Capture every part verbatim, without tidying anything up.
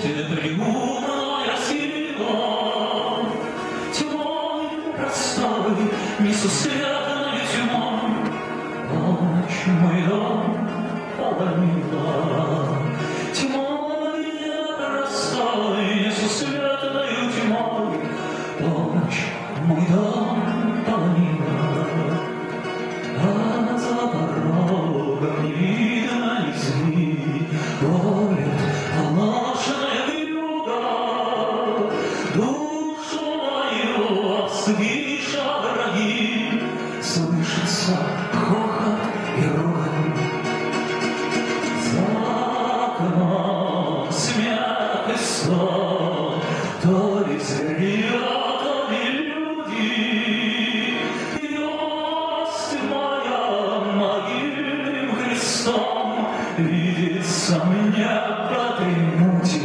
приумная сила, тьмой простой, несусветной тьмой, ночь мой дом полонила. Тьмой простой, несусветной тьмой, ночь мой дом полонила. А за порогом не видно ни зми, воет полночная вьюга. Душу мою обстыша враги, слышится хохот и ругань. За окном смех и сон, то ли зверья, то ли люди. Вест моя могильным крестом видится мне в этой мути.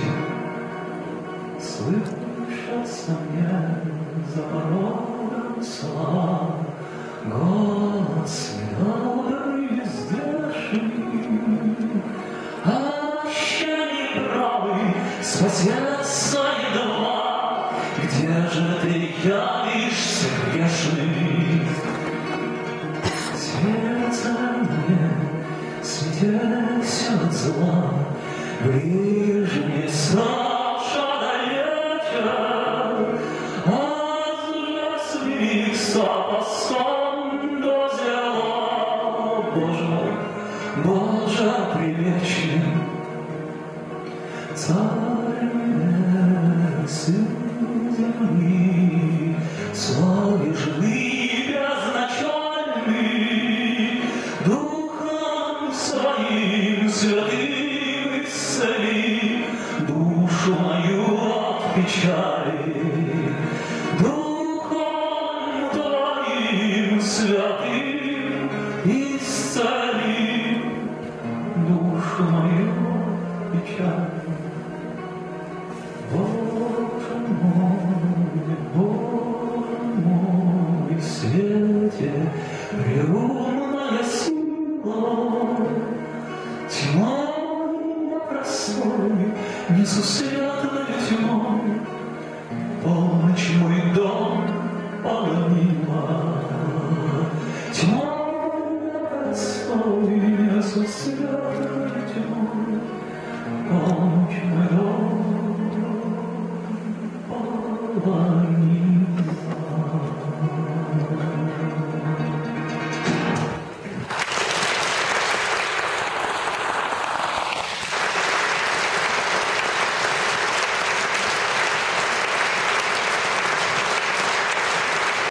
Слышатся мне за порогом слова голос медовый издешний. А ще не правый спасется едва, где же ты явишься грешный? Сердце мне светясь от зла, ближний Саша далече, от ясных сапоском до зела. Боже мой, Боже привечный, Царь небес и земли, славишь вы безначальный, Духом своим святым исцели душу мою от печали. Духом твоим святым исцели душу мою от печали. Боже мой, Боже мой, в свете преумная сила, тьмой простой, несусветной тьмой, полночь мой дом полонила. Тьмой простой, несусветной тьмой, полночь мой дом полонила.